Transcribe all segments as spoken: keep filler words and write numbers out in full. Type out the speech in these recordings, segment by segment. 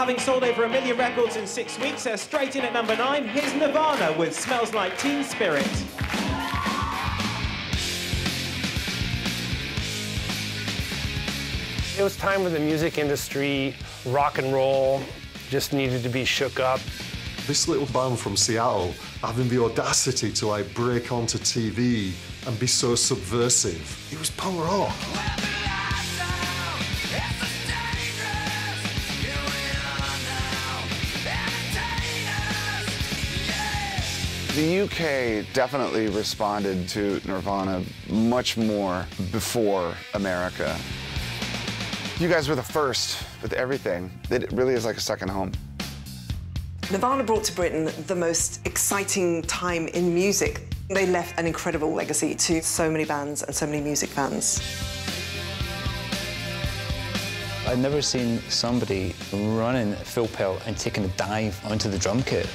Having sold over a million records in six weeks, they're straight in at number nine. Here's Nirvana with Smells Like Teen Spirit. It was time when the music industry, rock and roll, just needed to be shook up. This little band from Seattle having the audacity to like break onto T V and be so subversive. It was punk rock. The U K definitely responded to Nirvana much more before America. You guys were the first with everything. It really is like a second home. Nirvana brought to Britain the most exciting time in music. They left an incredible legacy to so many bands and so many music fans. I'd never seen somebody running full pelt and taking a dive onto the drum kit.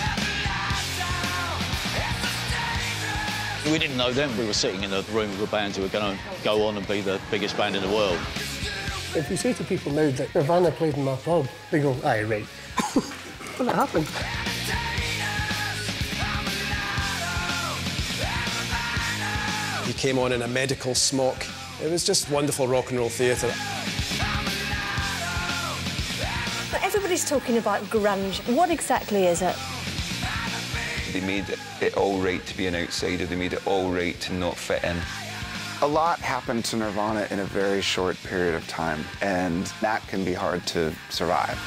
We didn't know then. We were sitting in a room with bands who were going to go on and be the biggest band in the world. If you say to people now that Nirvana played in my pub, they go, aye, right. What happened? He came on in a medical smock. It was just wonderful rock and roll theatre. Everybody's talking about grunge. What exactly is it? They made it all right to be an outsider. They made it all right to not fit in. A lot happened to Nirvana in a very short period of time, and that can be hard to survive.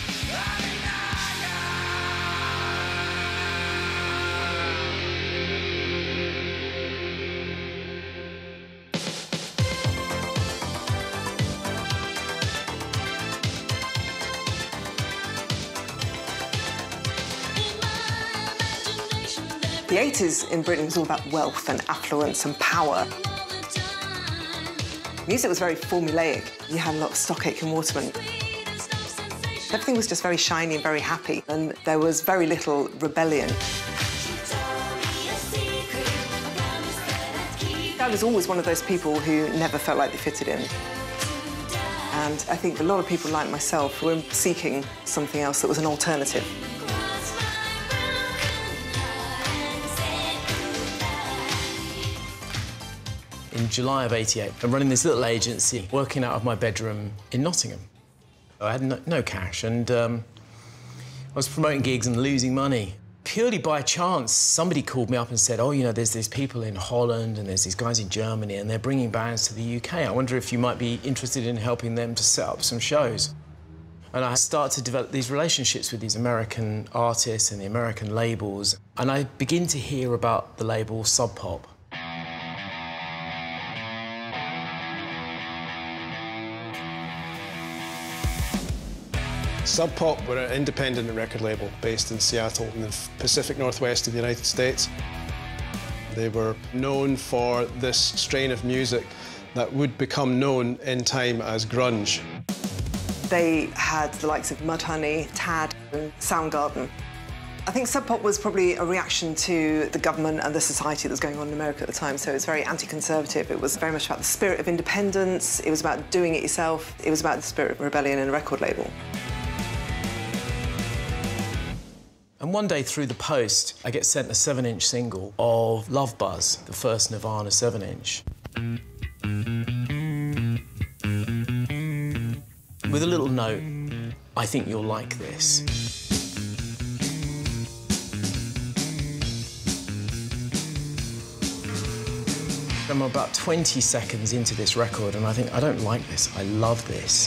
The eighties in Britain was all about wealth and affluence and power. Music was very formulaic. You had a lot of Stock Aitken Waterman. Everything was just very shiny and very happy, and there was very little rebellion. I was always one of those people who never felt like they fitted in. And I think a lot of people like myself were seeking something else that was an alternative. In July of eighty-eight, I'm running this little agency, working out of my bedroom in Nottingham. I had no, no cash, and um, I was promoting gigs and losing money. Purely by chance, somebody called me up and said, oh, you know, there's these people in Holland and there's these guys in Germany and they're bringing bands to the U K. I wonder if you might be interested in helping them to set up some shows. And I started to develop these relationships with these American artists and the American labels, and I begin to hear about the label Sub Pop. Sub Pop were an independent record label based in Seattle in the Pacific Northwest of the United States. They were known for this strain of music that would become known in time as grunge. They had the likes of Mudhoney, Tad and Soundgarden. I think Sub Pop was probably a reaction to the government and the society that was going on in America at the time, so it was very anti-conservative. It was very much about the spirit of independence, it was about doing it yourself, it was about the spirit of rebellion in a record label. And one day through the post, I get sent a seven inch single of Love Buzz, the first Nirvana seven inch. With a little note, I think you'll like this. I'm about twenty seconds into this record and I think, I don't like this, I love this.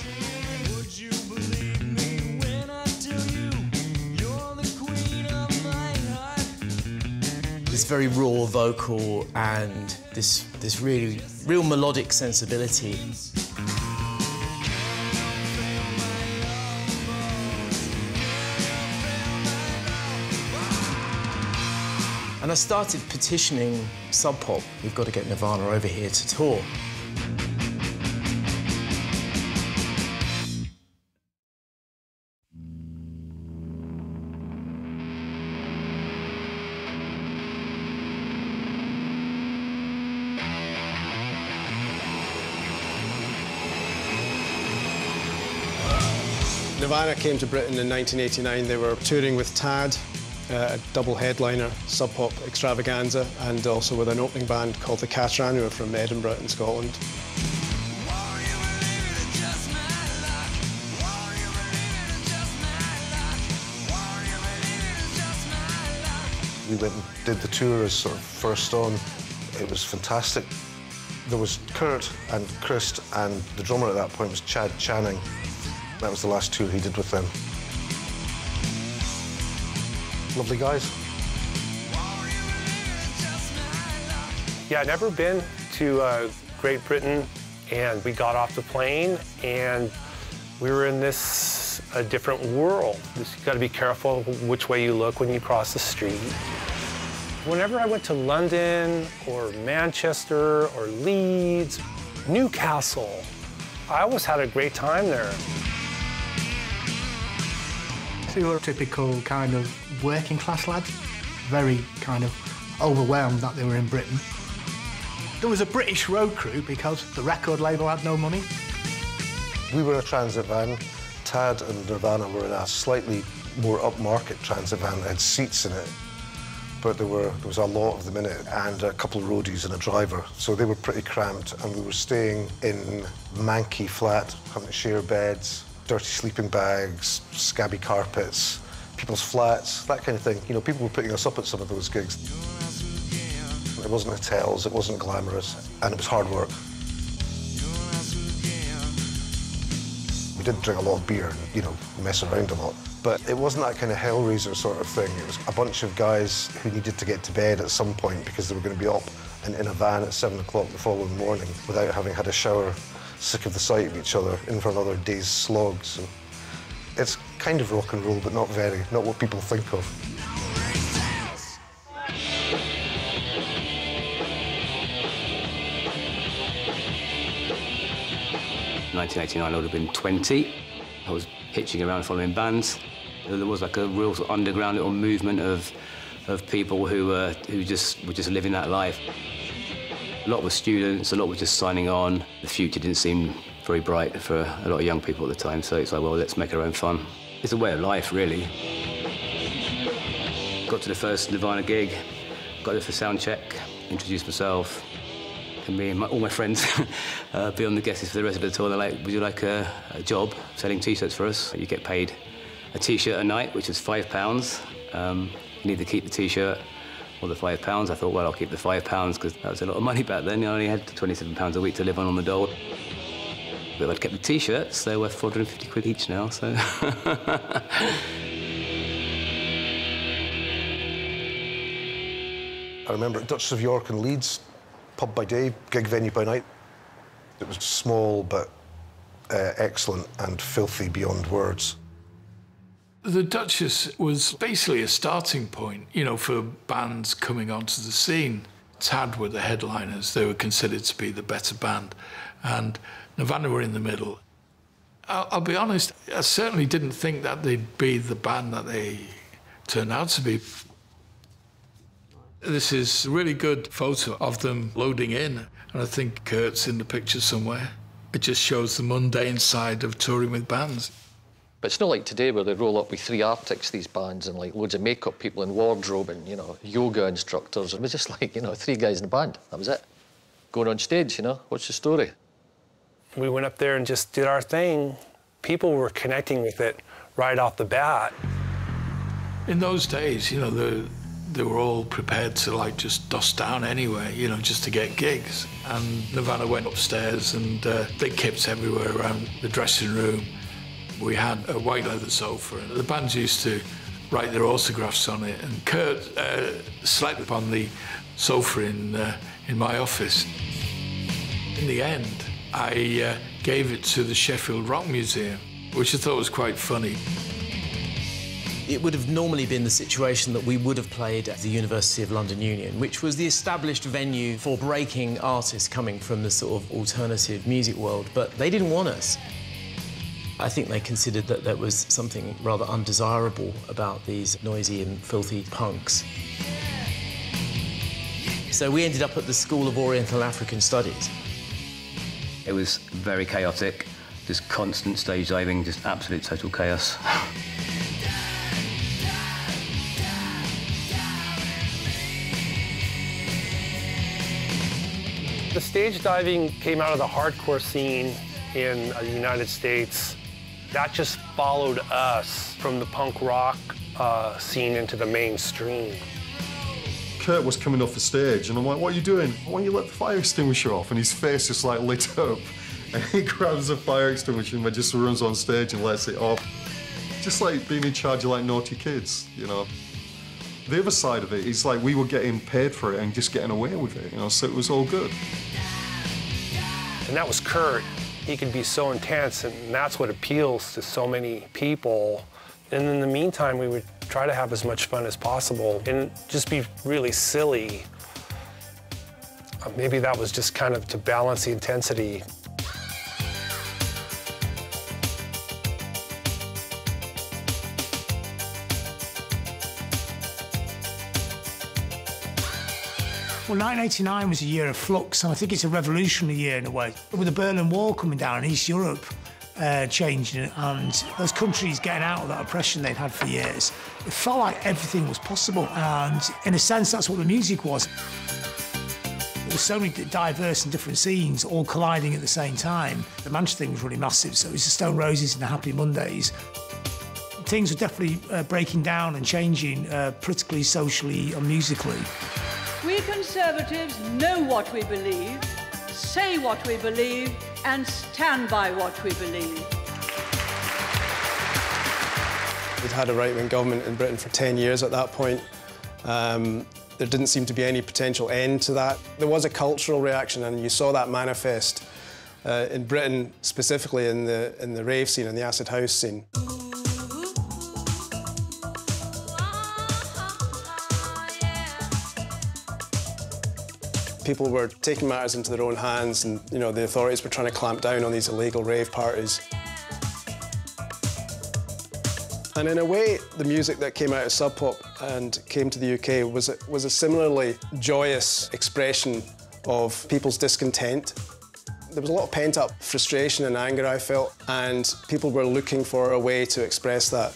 This very raw vocal and this, this really, real melodic sensibility. And I started petitioning Sub Pop, we've got to get Nirvana over here to tour. Nirvana came to Britain in nineteen eighty-nine. They were touring with Tad, uh, a double headliner, sub-pop extravaganza, and also with an opening band called the Catran, who are from Edinburgh in Scotland. We went and did the tour as sort of first on. It was fantastic. There was Kurt and Chris, and the drummer at that point was Chad Channing. That was the last tour he did with them. Lovely guys. Yeah, I'd never been to uh, Great Britain, and we got off the plane, and we were in this a different world. You've got to be careful which way you look when you cross the street. Whenever I went to London or Manchester or Leeds, Newcastle, I always had a great time there. They were typical kind of working class lads, very kind of overwhelmed that they were in Britain. There was a British road crew because the record label had no money. We were in a transit van. Tad and Nirvana were in a slightly more upmarket transit van that had seats in it, but there were there was a lot of them in it, and a couple of roadies and a driver, so they were pretty cramped, and we were staying in manky flat, having to share beds, dirty sleeping bags, scabby carpets, people's flats, that kind of thing. You know, people were putting us up at some of those gigs. It wasn't hotels, it wasn't glamorous, and it was hard work. We did drink a lot of beer and, you know, mess around a lot. But it wasn't that kind of hellraiser sort of thing. It was a bunch of guys who needed to get to bed at some point because they were going to be up and in a van at seven o'clock the following morning without having had a shower, sick of the sight of each other, in for another day's slog. So it's kind of rock and roll, but not very, not what people think of. nineteen eighty-nine, I would have been twenty. I was hitching around following bands. There was like a real sort of underground little movement of, of people who, uh, who just were just living that life. A lot were students, a lot were just signing on. The future didn't seem very bright for a lot of young people at the time, so it's like, well, let's make our own fun. It's a way of life, really. Got to the first Nirvana gig, got there for sound check, introduced myself. And me and my, all my friends uh, be on the guest list for the rest of the tour. They're like, would you like a, a job selling T-shirts for us? You get paid a T-shirt a night, which is five pounds. Um, you need to keep the T-shirt or the five pounds. I thought, well, I'll keep the five pounds because that was a lot of money back then. I only had twenty-seven pounds a week to live on on the dole. But I'd kept the T-shirts. They're worth four hundred and fifty quid each now, so. I remember at Duchess of York and Leeds, pub by day, gig venue by night. It was small, but uh, excellent and filthy beyond words. The Duchess was basically a starting point, you know, for bands coming onto the scene. Tad were the headliners. They were considered to be the better band, and Nirvana were in the middle. I'll, I'll be honest, I certainly didn't think that they'd be the band that they turned out to be. This is a really good photo of them loading in, and I think Kurt's in the picture somewhere. It just shows the mundane side of touring with bands. But it's not like today where they roll up with three Arctics, these bands, and like loads of makeup people in wardrobe and, you know, yoga instructors. It was just like, you know, three guys in a band. That was it. Going on stage, you know, what's the story? We went up there and just did our thing. People were connecting with it right off the bat. In those days, you know, the they were all prepared to, like, just dust down anyway, you know, just to get gigs. And Nirvana went upstairs and uh, they kept everywhere around the dressing room. We had a white leather sofa, and the bands used to write their autographs on it. And Kurt uh, slept upon the sofa in, uh, in my office. In the end, I uh, gave it to the Sheffield Rock Museum, which I thought was quite funny. It would have normally been the situation that we would have played at the University of London Union, which was the established venue for breaking artists coming from the sort of alternative music world, but they didn't want us. I think they considered that there was something rather undesirable about these noisy and filthy punks. So we ended up at the School of Oriental African Studies. It was very chaotic. Just constant stage diving, just absolute total chaos. The stage diving came out of the hardcore scene in the United States. That just followed us from the punk rock uh, scene into the mainstream. Kurt was coming off the stage, and I'm like, what are you doing? Why don't you let the fire extinguisher off? And his face just like lit up. And he grabs the fire extinguisher and just runs on stage and lets it off. Just like being in charge of like naughty kids, you know. The other side of it is like we were getting paid for it and just getting away with it, you know, so it was all good. And that was Kurt. He could be so intense, and that's what appeals to so many people. And in the meantime, we would try to have as much fun as possible and just be really silly. Uh, maybe that was just kind of to balance the intensity. Well, nineteen eighty-nine was a year of flux, and I think it's a revolutionary year in a way. With the Berlin Wall coming down, East Europe uh, changing, and those countries getting out of that oppression they'd had for years, it felt like everything was possible, and in a sense, that's what the music was. There were so many diverse and different scenes all colliding at the same time. The Manchester thing was really massive, so it was the Stone Roses and the Happy Mondays. Things were definitely uh, breaking down and changing uh, politically, socially, and musically. We Conservatives know what we believe, say what we believe, and stand by what we believe. We'd had a right-wing government in Britain for ten years at that point. Um, there didn't seem to be any potential end to that. There was a cultural reaction, and you saw that manifest uh, in Britain, specifically in the, in the rave scene and the acid house scene. People were taking matters into their own hands, and you know, the authorities were trying to clamp down on these illegal rave parties. And in a way, the music that came out of Sub Pop and came to the U K was a, was a similarly joyous expression of people's discontent. There was a lot of pent-up frustration and anger, I felt, and people were looking for a way to express that.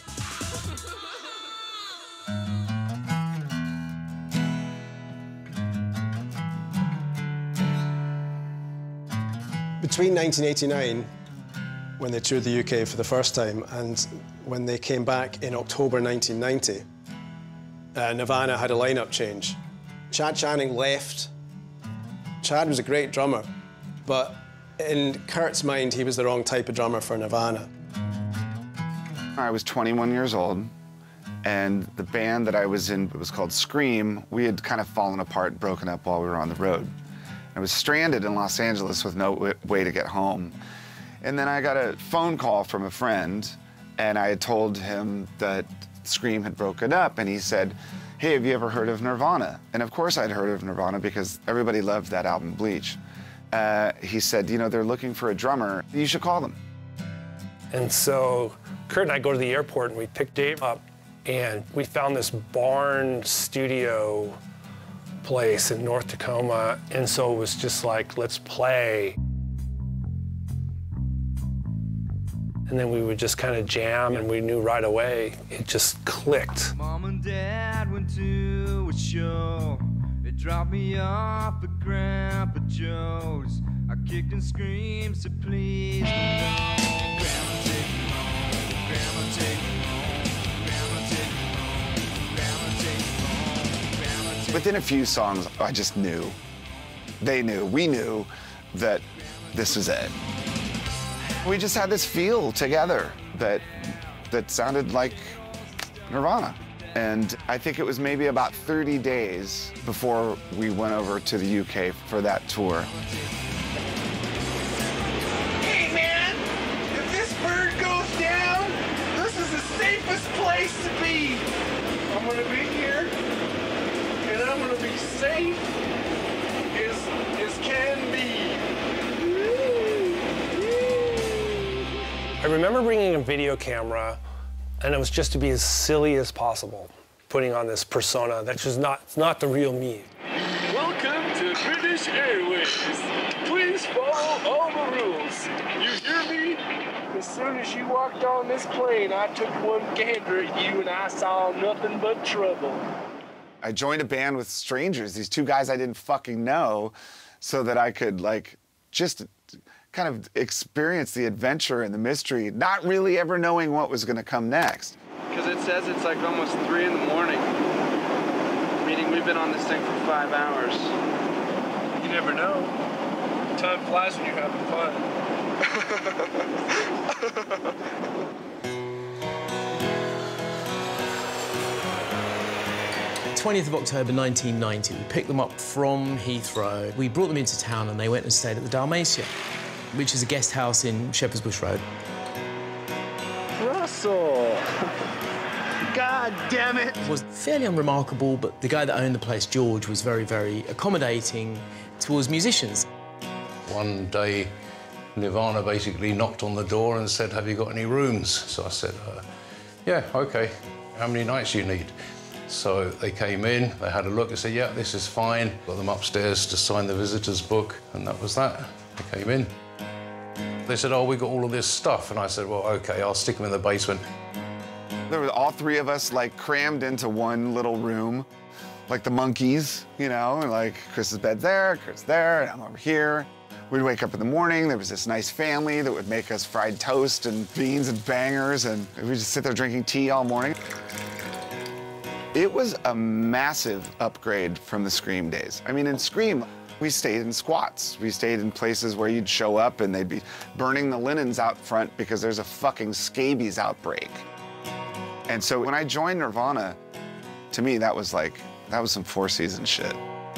Between nineteen eighty-nine, when they toured the U K for the first time, and when they came back in October nineteen ninety, uh, Nirvana had a lineup change. Chad Channing left. Chad was a great drummer, but in Kurt's mind, he was the wrong type of drummer for Nirvana. I was twenty-one years old, and the band that I was in was called Scream. We had kind of fallen apart, broken up while we were on the road. I was stranded in Los Angeles with no way to get home. And then I got a phone call from a friend, and I had told him that Scream had broken up, and he said, hey, have you ever heard of Nirvana? And of course I'd heard of Nirvana because everybody loved that album, Bleach. Uh, he said, you know, they're looking for a drummer. You should call them. And so Kurt and I go to the airport, and we pick Dave up, and we found this barn studio place in North Tacoma, and so it was just like, let's play. And then we would just kind of jam, and we knew right away, it just clicked. Mom and Dad went to a show. They dropped me off at Grandpa Joe's. I kicked and screamed, so please don't. Grandma, take me home. Grandma, take me home. Grandma, take me home. Grandma, take me home. Grandma, take me home. Within a few songs, I just knew. They knew, we knew that this was it. We just had this feel together that, that sounded like Nirvana. And I think it was maybe about thirty days before we went over to the U K for that tour. Hey, man! If this bird goes down, this is the safest place to be. I'm gonna be here, and I'm gonna be safe as, as can be. I remember bringing a video camera, and it was just to be as silly as possible, putting on this persona that's just not, it's not the real me. Welcome to British Airways. Please follow all the rules. You hear me? soon as you walked on this plane, I took one gander at you and I saw nothing but trouble. I joined a band with strangers, these two guys I didn't fucking know, so that I could, like, just kind of experience the adventure and the mystery, not really ever knowing what was gonna come next. Because it says it's like almost three in the morning, meaning we've been on this thing for five hours. You never know. Time flies when you're having fun. twentieth of October nineteen ninety, we picked them up from Heathrow. We brought them into town and they went and stayed at the Dalmatia, which is a guest house in Shepherd's Bush Road. Russell! God damn it! It was fairly unremarkable, but the guy that owned the place, George, was very, very accommodating towards musicians. One day, Nirvana basically knocked on the door and said, have you got any rooms? So I said, uh, yeah, OK. How many nights do you need? So they came in, they had a look, they said, yeah, this is fine. Got them upstairs to sign the visitor's book, and that was that. They came in. They said, oh, we got all of this stuff. And I said, well, OK, I'll stick them in the basement. There were all three of us, like, crammed into one little room, like the monkeys, you know, and, like, Chris's bed's there, Chris there, and I'm over here. We'd wake up in the morning, there was this nice family that would make us fried toast and beans and bangers, and we'd just sit there drinking tea all morning. It was a massive upgrade from the Scream days. I mean, in Scream, we stayed in squats. We stayed in places where you'd show up and they'd be burning the linens out front because there's a fucking scabies outbreak. And so when I joined Nirvana, to me, that was like, that was some Four Seasons shit.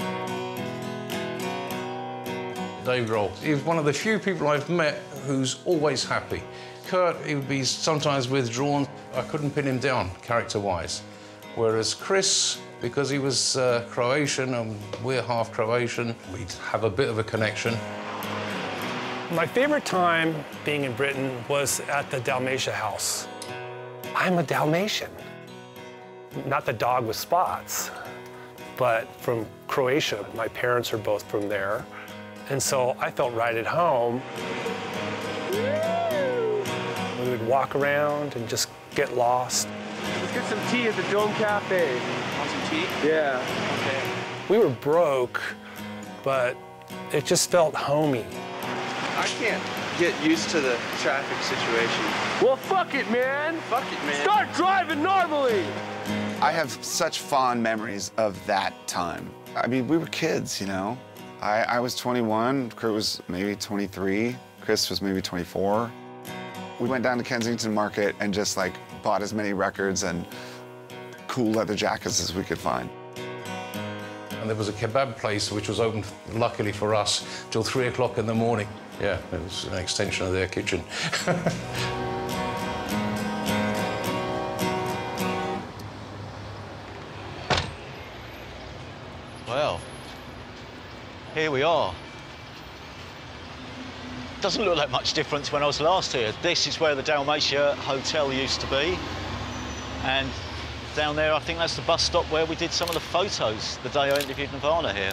Dave Grohl, he's one of the few people I've met who's always happy. Kurt, he would be sometimes withdrawn. I couldn't pin him down, character-wise. Whereas Chris, because he was uh, Croatian and we're half Croatian, we'd have a bit of a connection. My favorite time being in Britain was at the Dalmatia house. I'm a Dalmatian. Not the dog with spots, but from Croatia. My parents are both from there. And so I felt right at home. We would walk around and just get lost. Let's get some tea at the Dome Cafe. Want some tea? Yeah. Okay. We were broke, but it just felt homey. I can't get used to the traffic situation. Well, fuck it, man. Fuck it, man. Start driving normally. I have such fond memories of that time. I mean, we were kids, you know? I, I was twenty-one, Kurt was maybe twenty-three, Chris was maybe twenty-four. We went down to Kensington Market and just, like, bought as many records and cool leather jackets as we could find. And there was a kebab place which was open, luckily for us, till three o'clock in the morning. Yeah, it was an extension of their kitchen. Well, here we are. Doesn't look like much difference when I was last here. This is where the Dalmatia Hotel used to be. And down there, I think that's the bus stop where we did some of the photos the day I interviewed Nirvana here.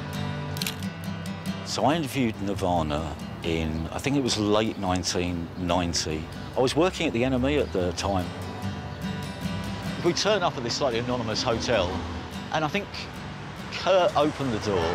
So I interviewed Nirvana in, I think it was late nineteen ninety. I was working at the N M E at the time. We turned up at this slightly anonymous hotel, and I think Kurt opened the door.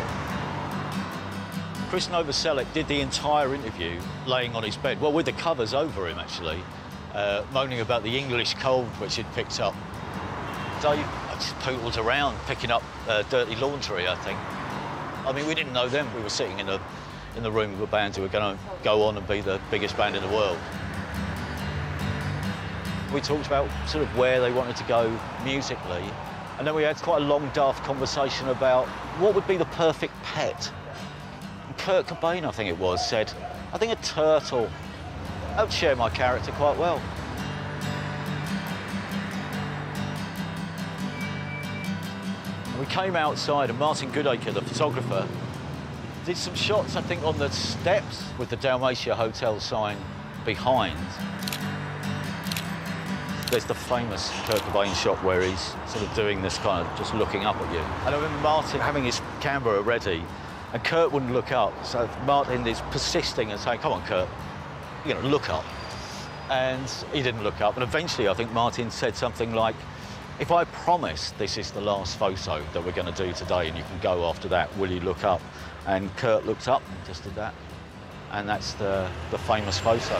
Chris Novoselic did the entire interview laying on his bed, well, with the covers over him, actually, uh, moaning about the English cold which he'd picked up. Dave just pootled around, picking up uh, dirty laundry, I think. I mean, we didn't know them. We were sitting in the, in the room with a band who were going to go on and be the biggest band in the world. We talked about sort of where they wanted to go musically, and then we had quite a long, daft conversation about what would be the perfect pet. And Kurt Cobain, I think it was, said, I think a turtle. That would share my character quite well. We came outside and Martin Goodacre, the photographer, did some shots, I think, on the steps with the Dalmatia Hotel sign behind. There's the famous Kurt Cobain shot where he's sort of doing this kind of just looking up at you. And I remember Martin having his camera ready and Kurt wouldn't look up. So Martin is persisting and saying, come on, Kurt, you know, look up. And he didn't look up, and eventually I think Martin said something like, if I promise this is the last photo that we're going to do today and you can go after that, will you look up? And Kurt looked up and just did that. And that's the, the famous photo.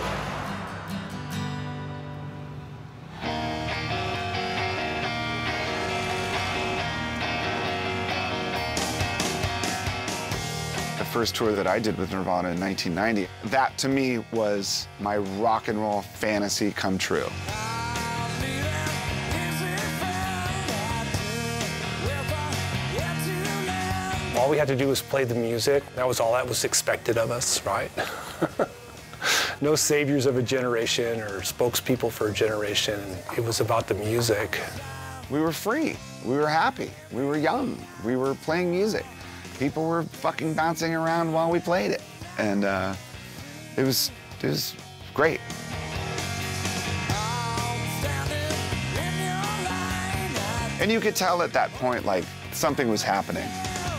The first tour that I did with Nirvana in nineteen ninety, that to me was my rock and roll fantasy come true. All we had to do was play the music. That was all that was expected of us, right? No saviors of a generation or spokespeople for a generation. It was about the music. We were free. We were happy. We were young. We were playing music. People were fucking bouncing around while we played it. And uh, it was, it was great. And you could tell at that point, like, something was happening.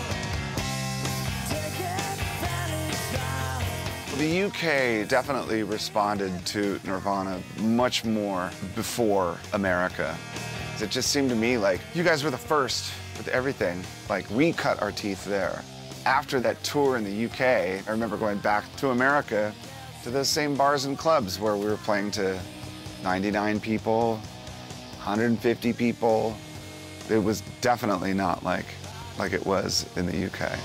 The U K definitely responded to Nirvana much more before America. It just seemed to me like you guys were the first with everything. Like, we cut our teeth there. After that tour in the U K, I remember going back to America to those same bars and clubs where we were playing to ninety-nine people, one hundred fifty people. It was definitely not like, like it was in the U K.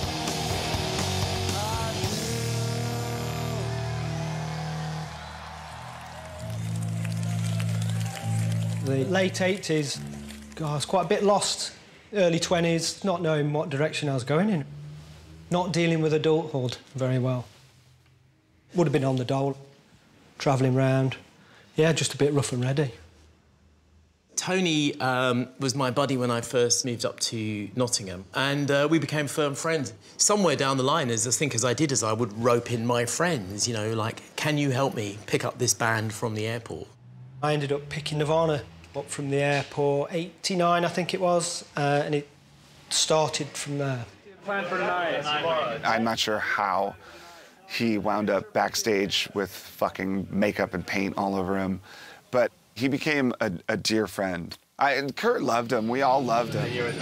The late eighties, God, I was quite a bit lost. Early twenties, not knowing what direction I was going in. Not dealing with adulthood very well. Would have been on the dole, travelling round. Yeah, just a bit rough and ready. Tony um, was my buddy when I first moved up to Nottingham, and uh, we became firm friends. Somewhere down the line, as I think as I did, as I would rope in my friends, you know, like, can you help me pick up this band from the airport? I ended up picking Nirvana up from the airport, eighty-nine I think it was, uh, and it started from there. Plan for tonight. I'm not sure how he wound up backstage with fucking makeup and paint all over him, but he became a, a dear friend. I, and Kurt loved him. We all loved him.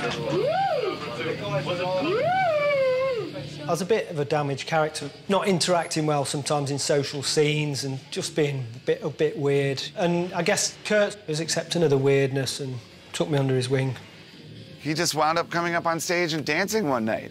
I was a bit of a damaged character, not interacting well sometimes in social scenes and just being a bit, a bit weird. And I guess Kurt was accepting of the weirdness and took me under his wing. He just wound up coming up on stage and dancing one night.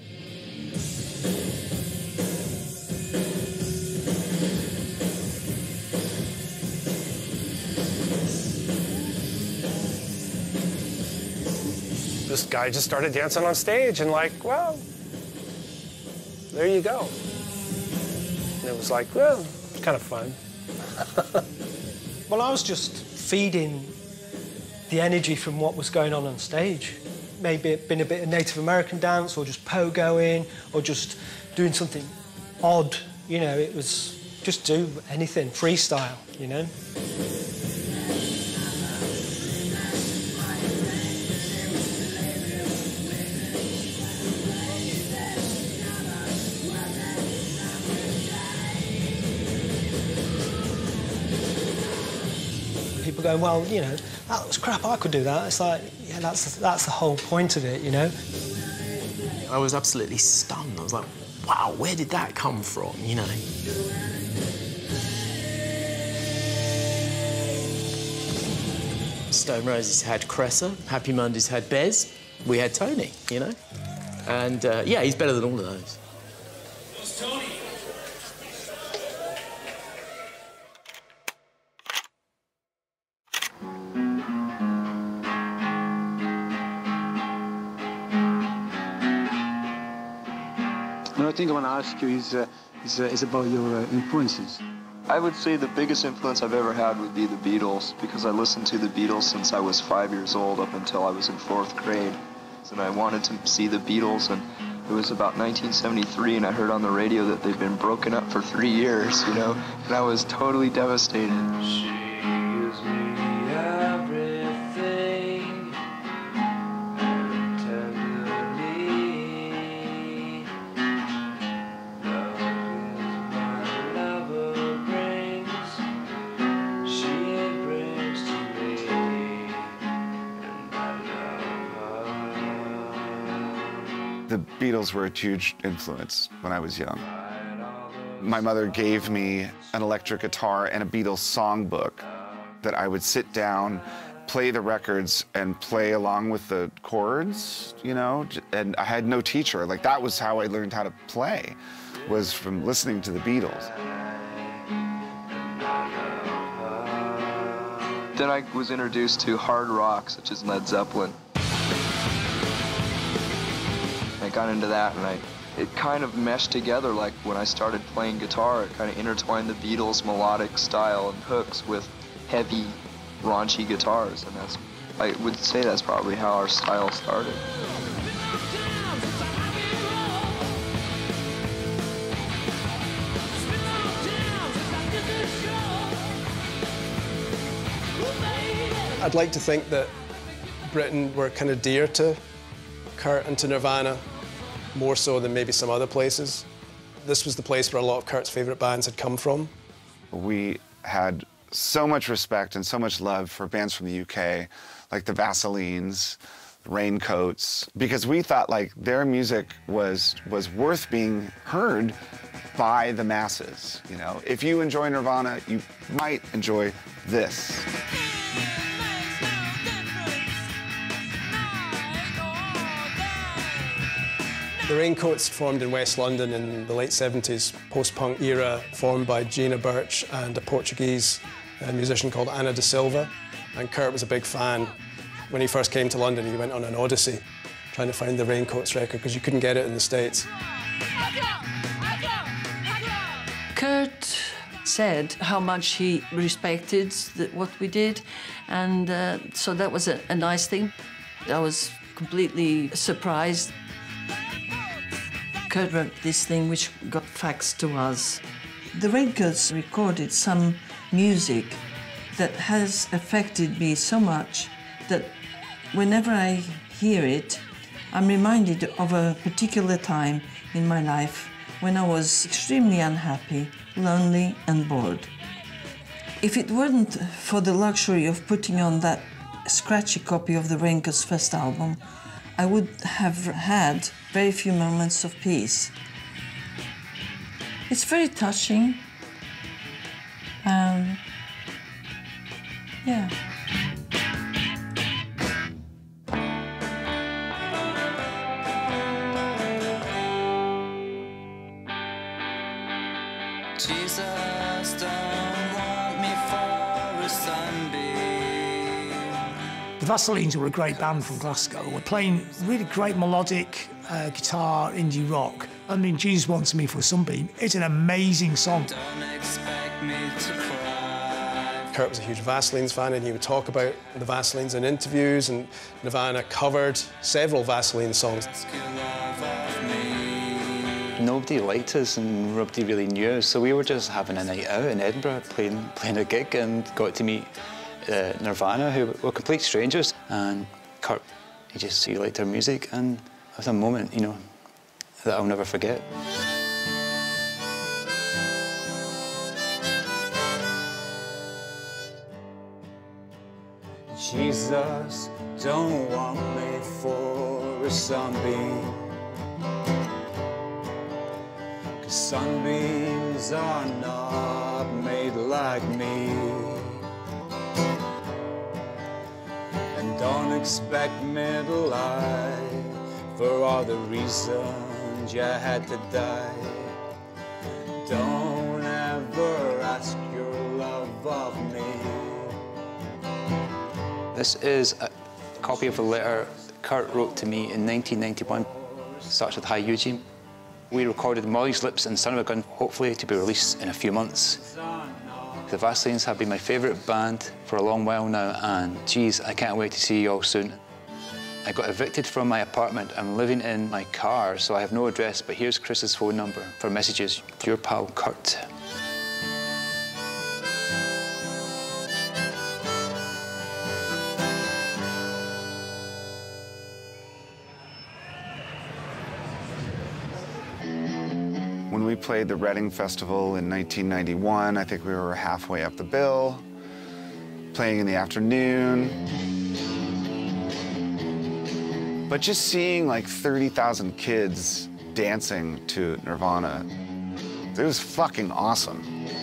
This guy just started dancing on stage and like, well, there you go. And it was like, well, it's kind of fun. Well, I was just feeding the energy from what was going on on stage. Maybe it been a bit of Native American dance or just pogoing or just doing something odd. You know, it was just do anything, freestyle, you know? People going, well, you know, that was crap, I could do that. It's like, yeah, that's, that's the whole point of it, you know? I was absolutely stunned. I was like, wow, where did that come from, you know? Stone Roses had Cressa, Happy Mondays had Bez, we had Tony, you know? And, uh, yeah, he's better than all of those. Where's Tony? Another thing I want to ask you is, uh, is, uh, is about your uh, influences. I would say the biggest influence I've ever had would be the Beatles, because I listened to the Beatles since I was five years old up until I was in fourth grade. And I wanted to see the Beatles, and it was about nineteen seventy-three, and I heard on the radio that they'd been broken up for three years, you know, and I was totally devastated. She gives me everything, and tenderly. Love is my lover brings. The Beatles were a huge influence when I was young. My mother gave me an electric guitar and a Beatles songbook that I would sit down, play the records, and play along with the chords, you know? And I had no teacher. Like, that was how I learned how to play, was from listening to the Beatles. Then I was introduced to hard rock, such as Led Zeppelin. I got into that, and I, it kind of meshed together. Like when I started playing guitar, it kind of intertwined the Beatles' melodic style and hooks with heavy, raunchy guitars, and that's, I would say that's probably how our style started. I'd like to think that Britain were kind of dear to Kurt and to Nirvana, more so than maybe some other places. This was the place where a lot of Kurt's favourite bands had come from. We had so much respect and so much love for bands from the U K, like the Vaselines, Raincoats, because we thought like their music was, was worth being heard by the masses, you know? If you enjoy Nirvana, you might enjoy this. The Raincoats formed in West London in the late seventies, post-punk era, formed by Gina Birch and a Portuguese uh, musician called Ana da Silva. And Kurt was a big fan. When he first came to London, he went on an odyssey trying to find the Raincoats record because you couldn't get it in the States. Kurt said how much he respected the, what we did, and uh, so that was a, a nice thing. I was completely surprised. Kurt wrote this thing which got faxed to us. The Raincoats recorded some music that has affected me so much that whenever I hear it, I'm reminded of a particular time in my life when I was extremely unhappy, lonely and bored. If it weren't for the luxury of putting on that scratchy copy of the Raincoats' first album, I would have had very few moments of peace. It's very touching. Um, yeah. Jesus, don't want me for a sunbeam. The Vaselines were a great band from Glasgow. We're playing really great melodic uh, guitar, indie rock. I mean, Jesus Wants Me for a Sunbeam. It's an amazing song. Don't expect me to cry. Kurt was a huge Vaselines fan, and he would talk about the Vaselines in interviews, and Nirvana covered several Vaseline songs. Nobody liked us and nobody really knew us, so we were just having a night out in Edinburgh, playing, playing a gig, and got to meet uh, Nirvana, who were complete strangers. And Kurt, he just he liked our music, and it was a moment, you know, that I'll never forget. Jesus, don't want me for a sunbeam. Sunbeams are not made like me. And don't expect me to lie for all the reasons you had to die. Don't ever ask your love of me. This is a copy of a letter Kurt wrote to me in nineteen ninety-one. It starts with Hi Eugene. We recorded Molly's Lips and Son of a Gun, hopefully to be released in a few months. The Vaselines have been my favourite band for a long while now, and geez, I can't wait to see you all soon. I got evicted from my apartment. I'm living in my car, so I have no address, but here's Chris's phone number for messages. Your pal, Kurt. When we played the Reading Festival in nineteen ninety-one, I think we were halfway up the bill, playing in the afternoon. But just seeing like thirty thousand kids dancing to Nirvana, it was fucking awesome.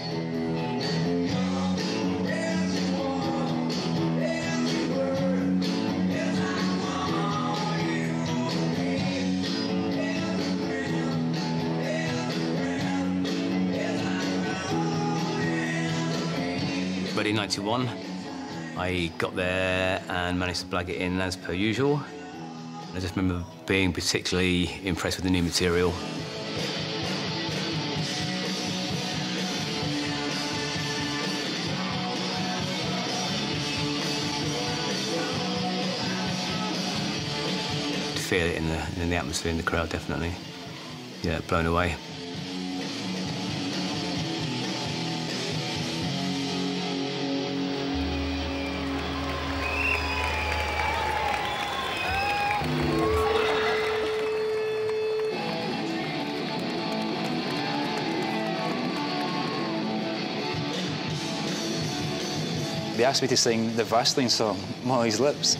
But in ninety-one, I got there and managed to blag it in as per usual. I just remember being particularly impressed with the new material. To feel it in the, in the atmosphere, in the crowd, definitely. Yeah, blown away. They asked me to sing the Vaseline song, Molly's Lips.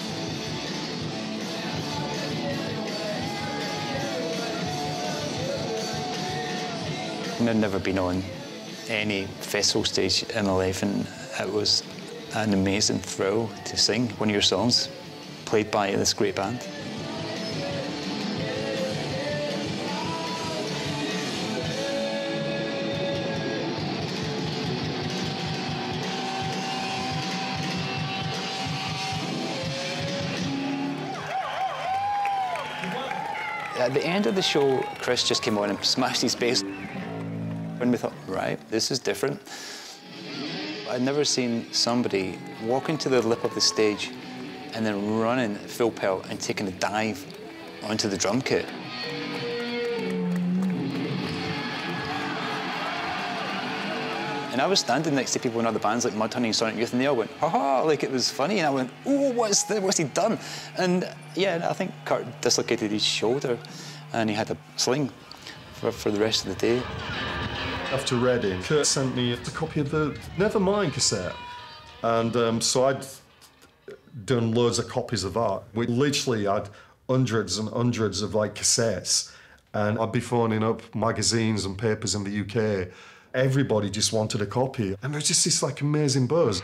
And I'd never been on any festival stage in my life, and it was an amazing thrill to sing one of your songs, played by this great band. At the end of the show, Chris just came on and smashed his bass. And we thought, right, this is different. I'd never seen somebody walking to the lip of the stage and then running full pelt and taking a dive onto the drum kit. And I was standing next to people in other bands like Mudhoney and Sonic Youth, and they all went, ha ha, like it was funny. And I went, oh, what's, the, what's he done? And yeah, I think Kurt dislocated his shoulder and he had a sling for, for the rest of the day. After Reading, Kurt sent me a copy of the Nevermind cassette. And um, so I'd done loads of copies of that. We literally had hundreds and hundreds of like cassettes. And I'd be phoning up magazines and papers in the U K. Everybody just wanted a copy. And there was just this like amazing buzz.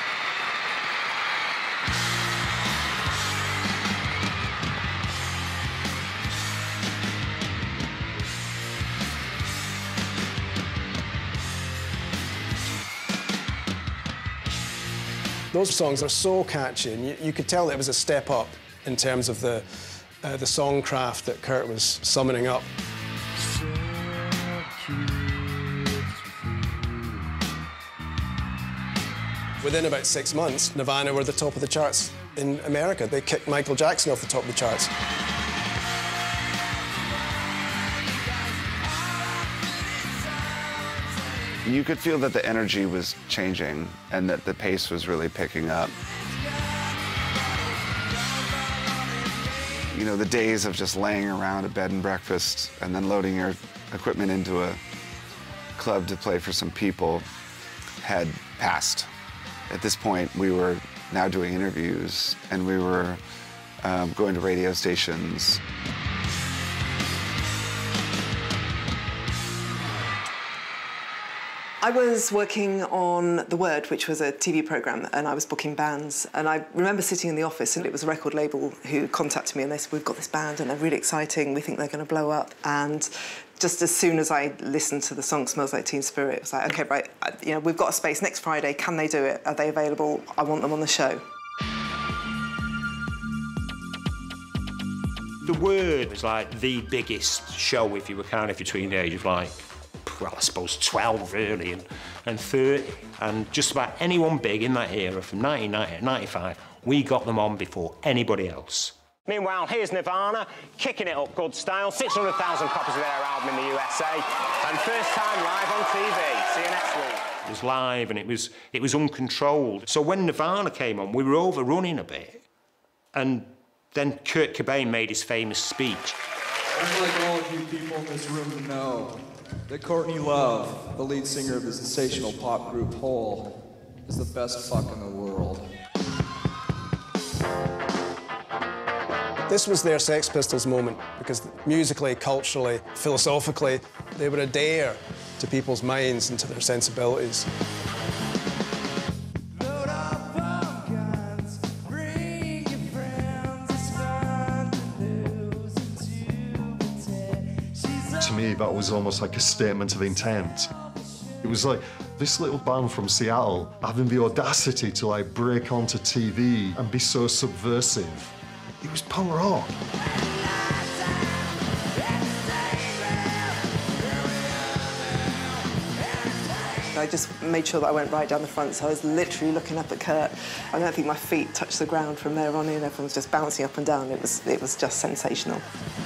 Those songs are so catchy, and you, you could tell that it was a step up in terms of the, uh, the songcraft that Kurt was summoning up. Within about six months, Nirvana were the top of the charts in America. They kicked Michael Jackson off the top of the charts. You could feel that the energy was changing and that the pace was really picking up. You know, the days of just laying around a bed and breakfast and then loading your equipment into a club to play for some people had passed. At this point, we were now doing interviews and we were um, going to radio stations. I was working on The Word, which was a T V programme, and I was booking bands. And I remember sitting in the office, and it was a record label who contacted me, and they said, we've got this band, and they're really exciting. We think they're going to blow up. And just as soon as I listened to the song Smells Like Teen Spirit, it was like, OK, right, you know, we've got a space next Friday. Can they do it? Are they available? I want them on the show. The Word was like the biggest show if you were kind of between the age of like, well, I suppose twelve really, and, and thirty. And just about anyone big in that era from nineteen ninety to ninety-five, we got them on before anybody else. Meanwhile, here's Nirvana, kicking it up good style, six hundred thousand copies of their album in the U S A, and first time live on T V. See you next week. It was live and it was, it was uncontrolled. So when Nirvana came on, we were overrunning a bit. And then Kurt Cobain made his famous speech. I'd like all of you people in this room to know that Courtney Love, the lead singer of the sensational pop group Hole, is the best fuck in the world. This was their Sex Pistols moment, because musically, culturally, philosophically, they were a dare to people's minds and to their sensibilities. To me, that was almost like a statement of intent. It was like this little band from Seattle having the audacity to like break onto T V and be so subversive. It was punk rock. I just made sure that I went right down the front, so I was literally looking up at Kurt. I don't think my feet touched the ground from there on in. Everyone was just bouncing up and down. It was, it was just sensational.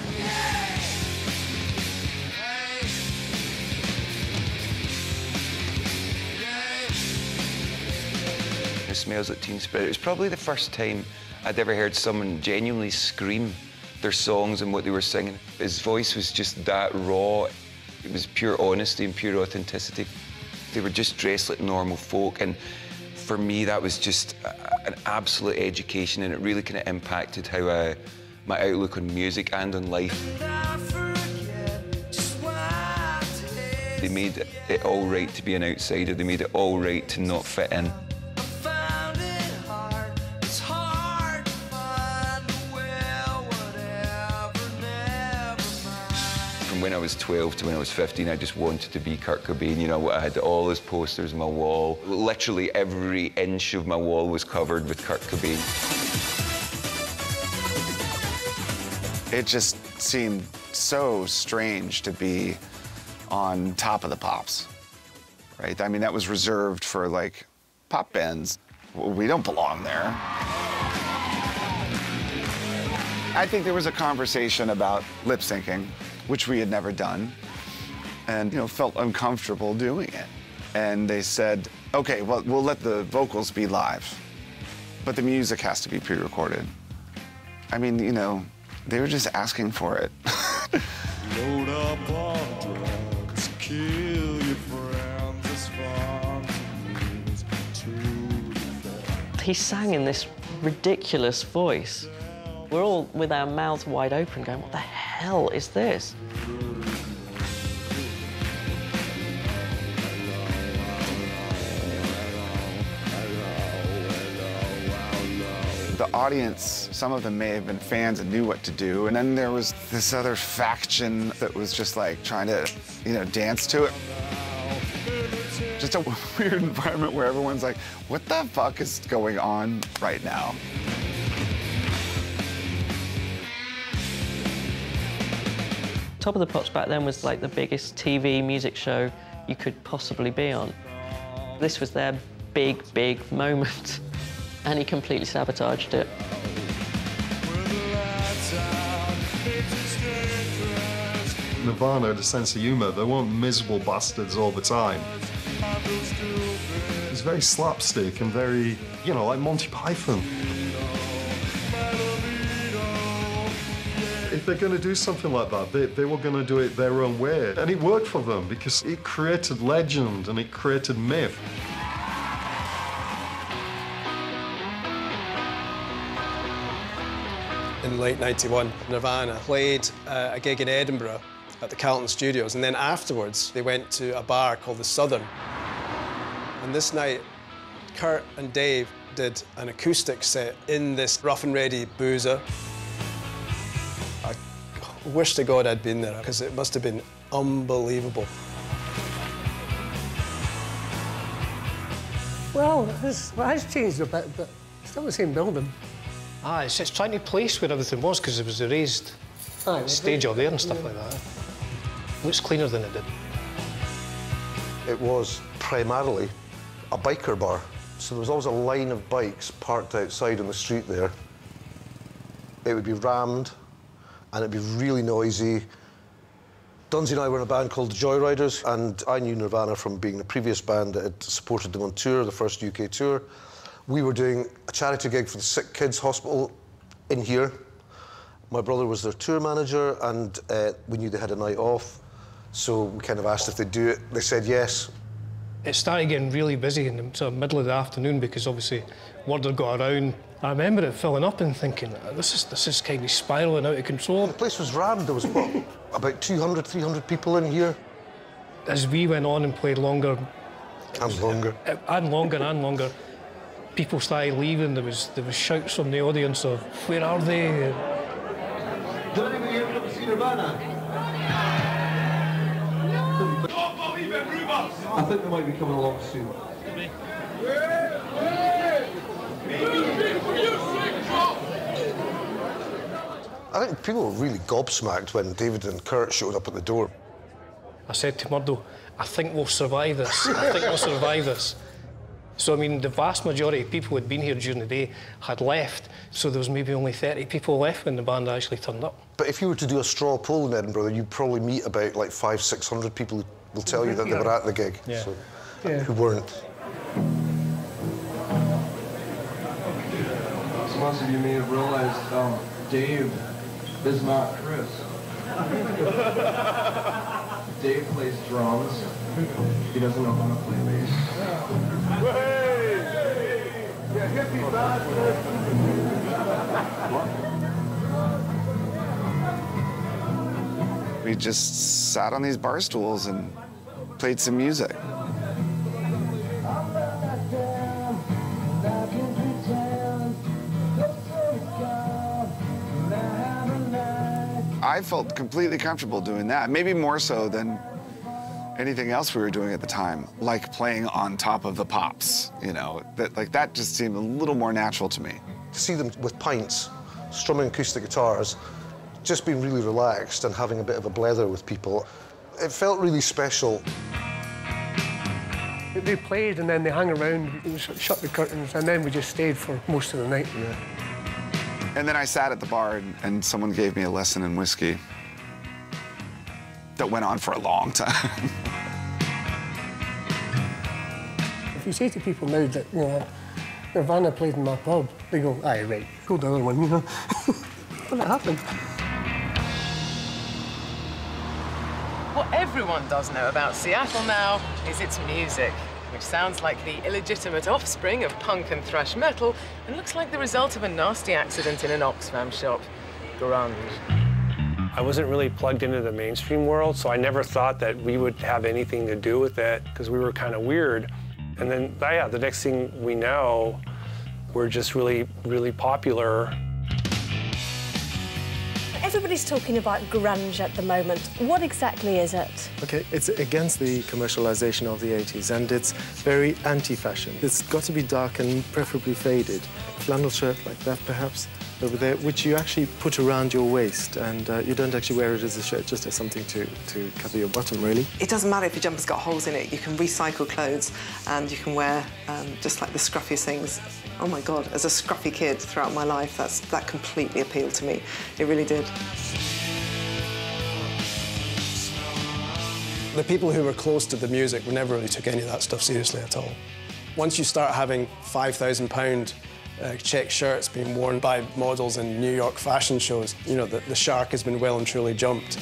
It smells like Teen Spirit. It was probably the first time I'd ever heard someone genuinely scream their songs and what they were singing. His voice was just that raw. It was pure honesty and pure authenticity. They were just dressed like normal folk, and for me that was just a, an absolute education, and it really kind of impacted how uh, my outlook on music and on life. They made it all right to be an outsider. They made it all right to not fit in. From when I was twelve to when I was fifteen, I just wanted to be Kurt Cobain. You know, I had all his posters on my wall. Literally every inch of my wall was covered with Kurt Cobain. It just seemed so strange to be on top of the pops, right? I mean, that was reserved for, like, pop bands. We don't belong there. I think there was a conversation about lip syncing, which we had never done, and, you know, felt uncomfortable doing it. And they said, okay, well, we'll let the vocals be live, but the music has to be pre-recorded. I mean, you know, they were just asking for it. Load up on drugs, kill your friends as fun to He sang in this ridiculous voice. We're all with our mouths wide open going, what the hell is this? The audience, some of them may have been fans and knew what to do, and then there was this other faction that was just like trying to, you know, dance to it. Just a weird environment where everyone's like, what the fuck is going on right now? Top of the Pops back then was like the biggest T V music show you could possibly be on. This was their big, big moment, and he completely sabotaged it. Nirvana had a sense of humour. They weren't miserable bastards all the time. It was very slapstick and very, you know, like Monty Python. If they're going to do something like that, they, they were going to do it their own way. And it worked for them because it created legend and it created myth. In late ninety-one, Nirvana played uh, a gig in Edinburgh at the Carlton Studios, and then afterwards they went to a bar called the Southern. And this night, Kurt and Dave did an acoustic set in this rough and ready boozer. I wish to God I'd been there, because it must have been unbelievable. Well, it has, well, it has changed a bit, but still the same building. Ah, it's, it's trying to place where everything was, because there was a raised Aye, stage up there and stuff yeah. like that. Looks cleaner than it did. It was primarily a biker bar. So there was always a line of bikes parked outside on the street there. It would be rammed, and it'd be really noisy. Dunsey and I were in a band called the Joyriders, and I knew Nirvana from being the previous band that had supported them on tour, the first U K tour. We were doing a charity gig for the Sick Kids Hospital in here. My brother was their tour manager, and uh, we knew they had a night off, so we kind of asked if they'd do it. They said yes. It started getting really busy in the sort of middle of the afternoon, because obviously word had got around I remember it filling up and thinking, this is, this is kind of spiralling out of control. The place was rammed. There was, what, about two hundred, three hundred people in here? As we went on and played longer... And longer. And longer and longer. People started leaving. There was, there was shouts from the audience of, where are they? Did anybody here come to see Nirvana? I think they might be coming along soon. I think people were really gobsmacked when David and Kurt showed up at the door. I said to Murdo, I think we'll survive this. I think we'll survive this. So, I mean, the vast majority of people who had been here during the day had left, so there was maybe only thirty people left when the band actually turned up. But if you were to do a straw poll in Edinburgh, you'd probably meet about like five, six hundred people who will tell you that they were at the gig, yeah. So, yeah. who weren't. So most of you may have realised um, Dave is not Chris. Dave plays drums. He doesn't know how to play bass. We just sat on these bar stools and played some music. I felt completely comfortable doing that, maybe more so than anything else we were doing at the time, like playing on top of the pops, you know, that like that just seemed a little more natural to me. To see them with pints, strumming acoustic guitars, just being really relaxed and having a bit of a blether with people, it felt really special. They played and then they hung around, we shut the curtains, and then we just stayed for most of the night. Yeah. And then I sat at the bar and, and someone gave me a lesson in whiskey that went on for a long time. If you say to people now that, you know, Nirvana played in my pub, they go, aye, right, go to the other one, you know. But it happened. What everyone does know about Seattle now is its music, which sounds like the illegitimate offspring of punk and thrash metal and looks like the result of a nasty accident in an Oxfam shop. Grunge. I wasn't really plugged into the mainstream world, so I never thought that we would have anything to do with it because we were kind of weird. And then, yeah, the next thing we know, we're just really, really popular. Everybody's talking about grunge at the moment. What exactly is it? OK, it's against the commercialization of the eighties, and it's very anti-fashion. It's got to be dark and preferably faded. Flannel shirt like that, perhaps, over there, which you actually put around your waist, and uh, you don't actually wear it as a shirt, just as something to, to cover your bottom, really. It doesn't matter if your jumper's got holes in it. You can recycle clothes, and you can wear um, just like the scruffiest things. Oh, my God, as a scruffy kid throughout my life, that's, that completely appealed to me. It really did. The people who were close to the music never really took any of that stuff seriously at all. Once you start having five thousand pound uh, check shirts being worn by models in New York fashion shows, you know, the, the shark has been well and truly jumped.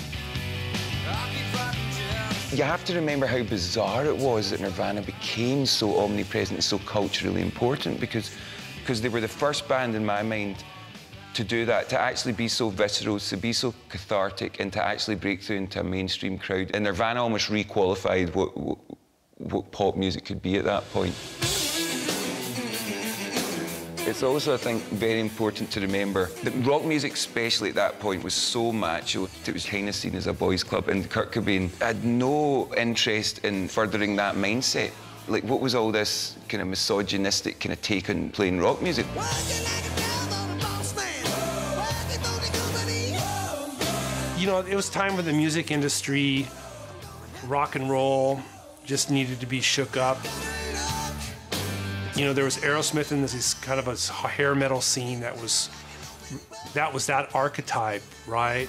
You have to remember how bizarre it was that Nirvana became so omnipresent and so culturally important, because, because they were the first band, in my mind, to do that, to actually be so visceral, to be so cathartic, and to actually break through into a mainstream crowd. And Nirvana almost re-qualified what, what, what pop music could be at that point. It's also, I think, very important to remember that rock music, especially at that point, was so macho. It was kind of seen as a boys' club, and Kurt Cobain had no interest in furthering that mindset. Like, what was all this kind of misogynistic kind of take on playing rock music? You know, it was time for the music industry, rock and roll just needed to be shook up. You know, there was Aerosmith and this kind of a hair metal scene that was, that was that archetype, right?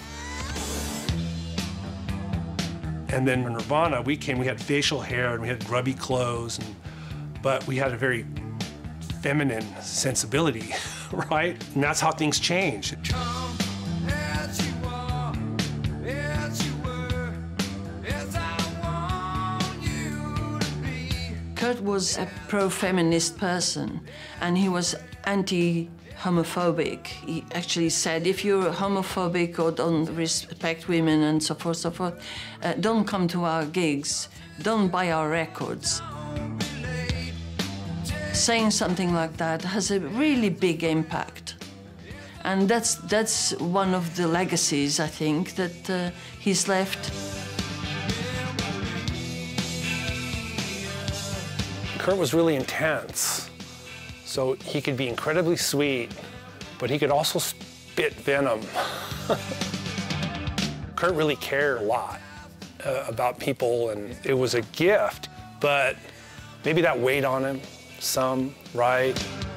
And then when Nirvana, we came, we had facial hair and we had grubby clothes, and, but we had a very feminine sensibility, right? And that's how things change. Kurt was a pro-feminist person, and he was anti homophobic. He actually said, if you're homophobic or don't respect women and so forth, so forth, uh, don't come to our gigs, don't buy our records. Saying something like that has a really big impact. And that's, that's one of the legacies, I think, that uh, he's left. Kurt was really intense, so he could be incredibly sweet, but he could also spit venom. Kurt really cared a lot uh, about people, and it was a gift, but maybe that weighed on him some, right?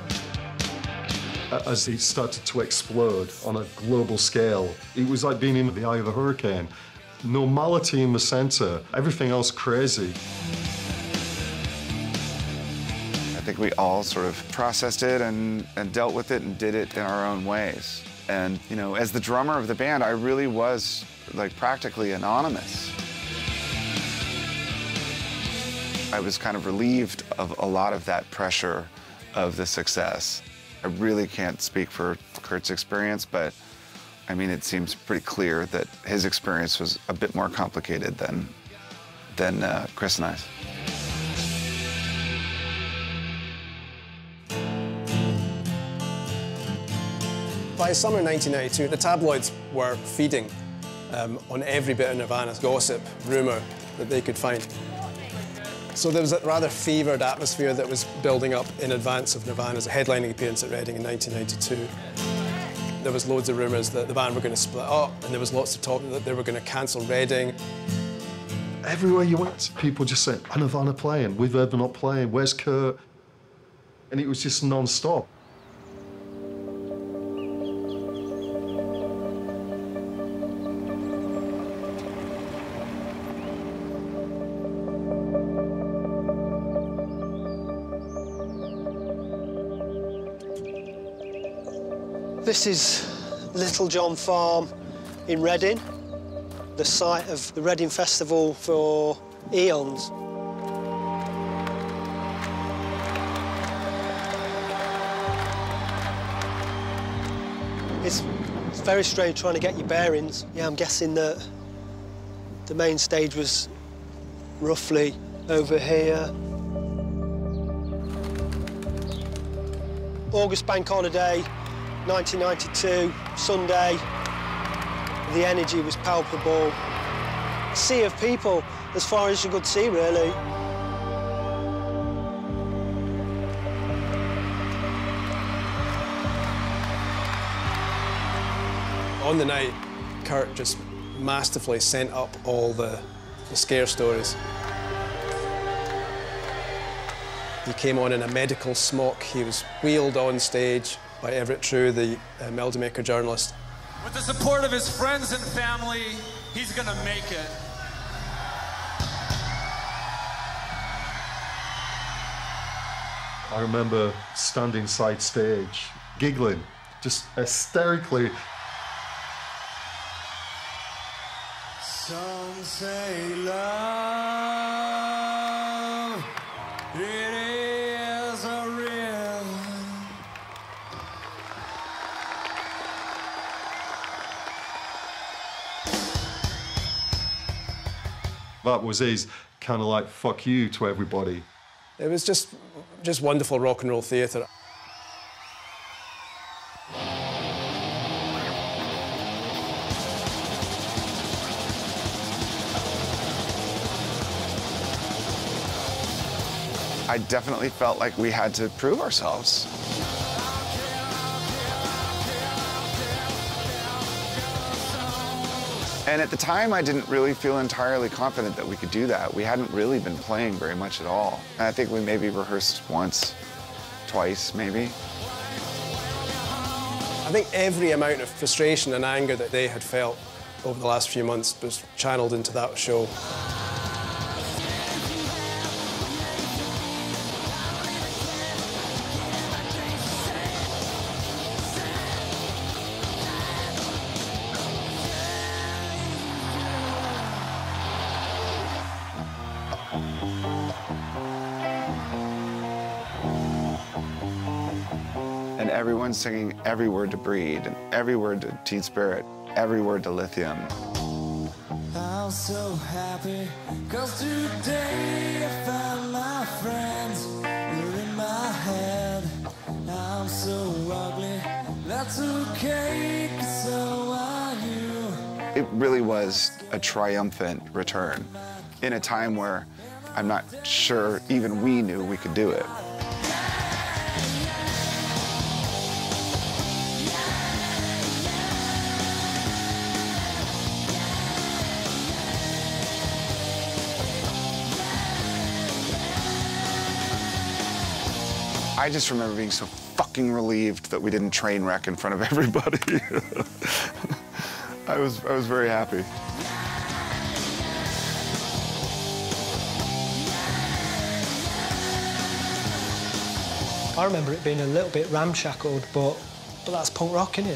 As he started to explode on a global scale, it was like being in the eye of a hurricane. Normality in the center, everything else crazy. I think we all sort of processed it and, and dealt with it and did it in our own ways. And, you know, as the drummer of the band, I really was, like, practically anonymous. I was kind of relieved of a lot of that pressure of the success. I really can't speak for Kurt's experience, but, I mean, it seems pretty clear that his experience was a bit more complicated than, than uh, Chris and I's. By summer nineteen ninety-two, the tabloids were feeding um, on every bit of Nirvana's gossip, rumour that they could find. So there was a rather fevered atmosphere that was building up in advance of Nirvana's headlining appearance at Reading in nineteen ninety-two. There was loads of rumours that the band were going to split up, and there was lots of talk that they were going to cancel Reading. Everywhere you went, people just said, "Are Nirvana playing? We've heard they're not playing. Where's Kurt?" And it was just non-stop. This is Little John Farm in Reading, the site of the Reading Festival for eons. It's, it's very strange trying to get your bearings. Yeah, I'm guessing that the main stage was roughly over here. August bank holiday, nineteen ninety-two, Sunday. The energy was palpable. A sea of people as far as you could see, really. On the night, Kurt just masterfully sent up all the, the scare stories. He came on in a medical smock. He was wheeled on stage by Everett True, the uh, Melody Maker journalist. With the support of his friends and family, he's gonna make it. I remember standing side stage, giggling, just hysterically. Some say love, it is a river. That was his kind of like fuck you to everybody. It was just, just wonderful rock and roll theatre. I definitely felt like we had to prove ourselves. And at the time, I didn't really feel entirely confident that we could do that. We hadn't really been playing very much at all. And I think we maybe rehearsed once, twice, maybe. I think every amount of frustration and anger that they had felt over the last few months was channeled into that show. And everyone's singing every word to Breed, and every word to Teen Spirit, every word to Lithium. I'm so happy, cause today I found my friends. They're in my head. I'm so ugly, that's okay, cause so are you. It really was a triumphant return in a time where I'm not sure even we knew we could do it. I just remember being so fucking relieved that we didn't train wreck in front of everybody. I was, I was very happy. I remember it being a little bit ramshackled, but, but that's punk rock, innit?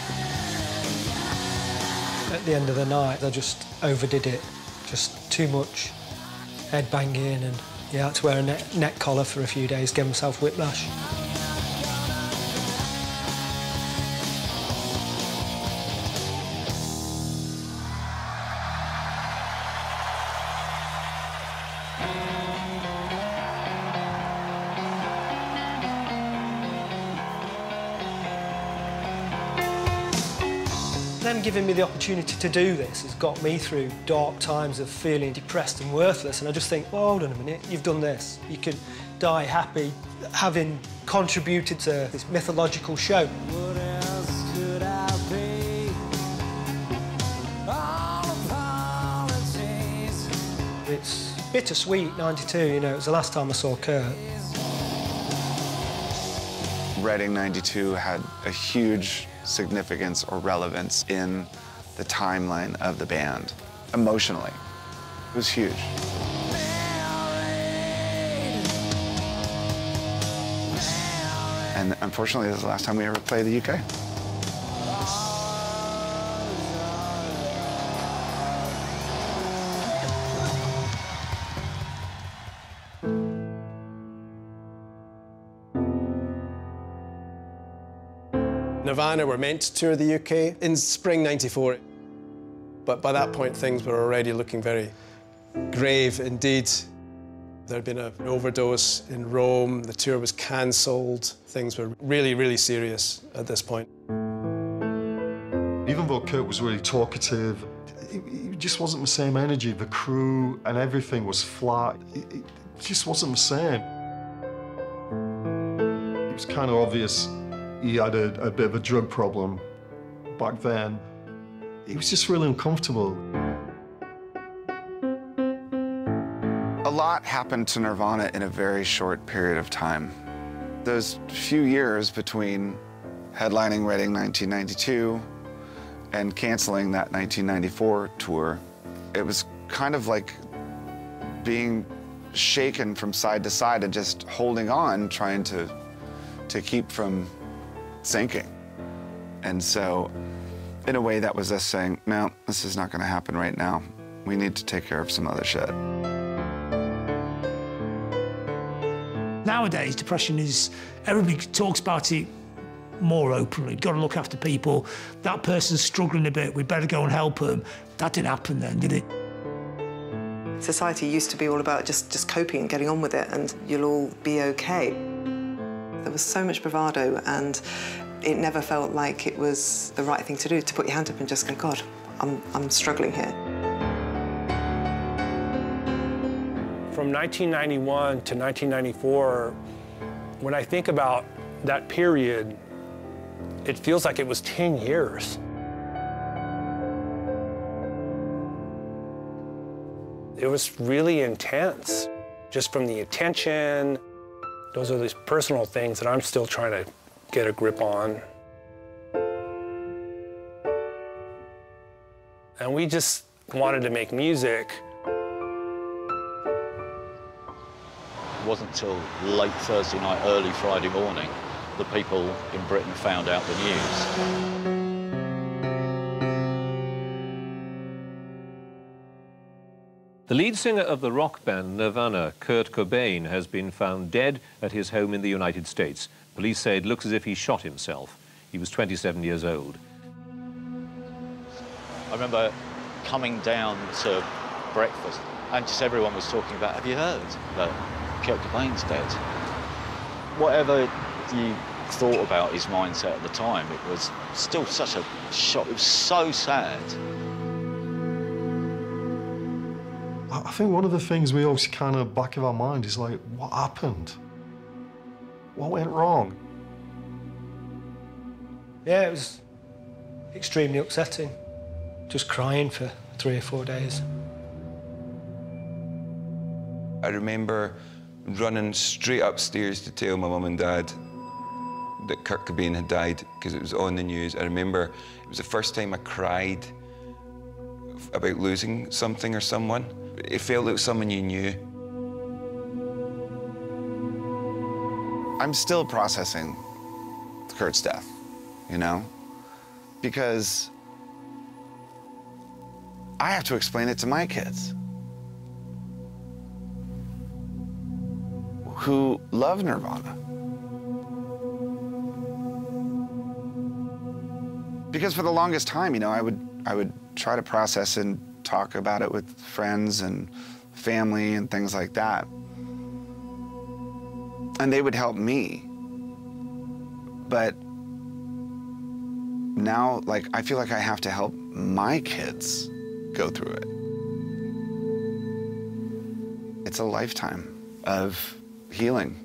At the end of the night, I just overdid it. Just too much head banging, and yeah, I had to wear a neck, neck collar for a few days, give myself whiplash. Them giving me the opportunity to do this has got me through dark times of feeling depressed and worthless, and I just think, well, hold on a minute, you've done this. You can die happy having contributed to this mythological show. What else could I be? All apologies. It's bittersweet, ninety-two, you know, it was the last time I saw Kurt. Reading ninety-two had a huge significance or relevance in the timeline of the band, emotionally. It was huge. And unfortunately, this is the last time we ever played the U K. Nirvana were meant to tour the U K in spring ninety-four, but by that point things were already looking very grave indeed. There had been an overdose in Rome, the tour was cancelled, things were really, really serious at this point. Even though Kurt was really talkative, it, it just wasn't the same energy. The crew and everything was flat. It, it just wasn't the same. It was kind of obvious he had a, a bit of a drug problem back then. He was just really uncomfortable. A lot happened to Nirvana in a very short period of time. Those few years between headlining Reading nineteen ninety-two and canceling that nineteen ninety-four tour, it was kind of like being shaken from side to side and just holding on, trying to, to keep from sinking. And so, in a way, that was us saying, no, this is not going to happen right now. We need to take care of some other shit. Nowadays, depression is, everybody talks about it more openly. You've got to look after people. That person's struggling a bit, we better go and help them. That didn't happen then, did it? Society used to be all about just, just coping and getting on with it, and you'll all be okay. There was so much bravado, and it never felt like it was the right thing to do, to put your hand up and just go, God, I'm, I'm struggling here. From nineteen ninety-one to nineteen ninety-four, when I think about that period, it feels like it was ten years. It was really intense, just from the attention. Those are these personal things that I'm still trying to get a grip on. And we just wanted to make music. It wasn't till late Thursday night, early Friday morning that people in Britain found out the news. The lead singer of the rock band Nirvana, Kurt Cobain, has been found dead at his home in the United States. Police say it looks as if he shot himself. He was twenty-seven years old. I remember coming down to breakfast and just everyone was talking about, have you heard that Kurt Cobain's dead? Whatever you thought about his mindset at the time, it was still such a shock. It was so sad. I think one of the things we always kind of back of our mind is like, what happened? What went wrong? Yeah, it was extremely upsetting. Just crying for three or four days. I remember running straight upstairs to tell my mum and dad that Kurt Cobain had died because it was on the news. I remember it was the first time I cried about losing something or someone. It felt like someone you knew. I'm still processing Kurt's death, you know? Because I have to explain it to my kids, who love Nirvana. Because for the longest time, you know, I would, I would try to process and talk about it with friends and family and things like that. And they would help me. But now, like, I feel like I have to help my kids go through it. It's a lifetime of healing.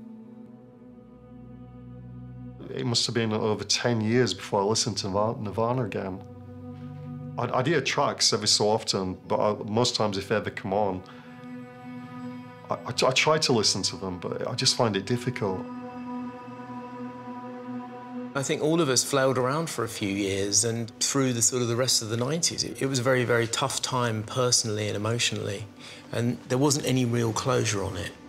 It must have been over ten years before I listened to Nirvana again. I'd, I'd hear tracks every so often, but I, most times if they ever come on, I, I, I try to listen to them, but I just find it difficult. I think all of us flailed around for a few years, and through the sort of the rest of the nineties, it, it was a very, very tough time personally and emotionally, and there wasn't any real closure on it.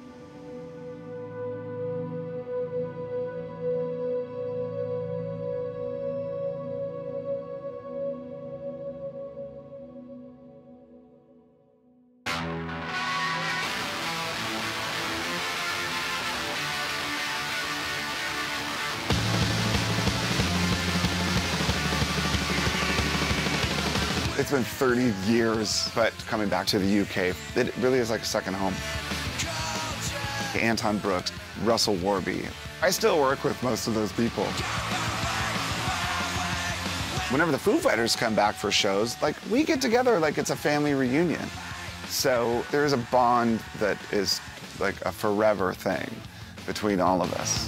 It's been thirty years, but coming back to the U K, it really is like a second home. Anton Brooks, Russell Warby. I still work with most of those people. Whenever the Foo Fighters come back for shows, like, we get together like it's a family reunion. So there's a bond that is like a forever thing between all of us.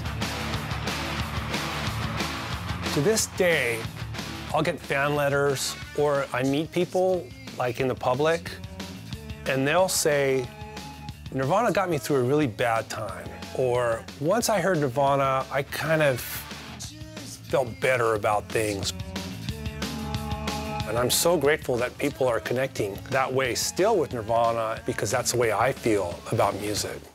To this day, I'll get fan letters, or I meet people, like in the public, and they'll say, Nirvana got me through a really bad time. Or, once I heard Nirvana, I kind of felt better about things. And I'm so grateful that people are connecting that way still with Nirvana, because that's the way I feel about music.